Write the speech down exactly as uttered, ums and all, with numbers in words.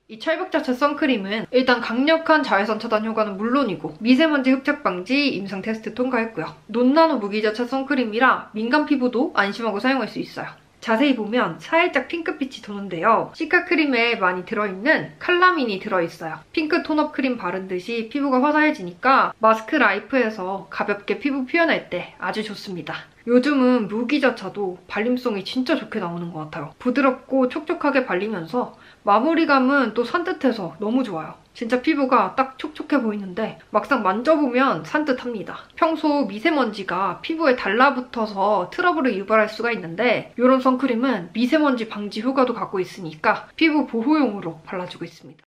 이 철벽자체 선크림은 일단 강력한 자외선 차단 효과는 물론이고 미세먼지 흡착 방지 임상 테스트 통과했고요. 논나노 무기자체 선크림이라 민감 피부도 안심하고 사용할 수 있어요. 자세히 보면 살짝 핑크빛이 도는데요. 시카 크림에 많이 들어있는 칼라민이 들어있어요. 핑크 톤업 크림 바른 듯이 피부가 화사해지니까 마스크 라이프에서 가볍게 피부 표현할 때 아주 좋습니다. 요즘은 무기자차도 발림성이 진짜 좋게 나오는 것 같아요. 부드럽고 촉촉하게 발리면서 마무리감은 또 산뜻해서 너무 좋아요. 진짜 피부가 딱 촉촉해 보이는데 막상 만져보면 산뜻합니다. 평소 미세먼지가 피부에 달라붙어서 트러블을 유발할 수가 있는데 이런 선크림은 미세먼지 방지 효과도 갖고 있으니까 피부 보호용으로 발라주고 있습니다.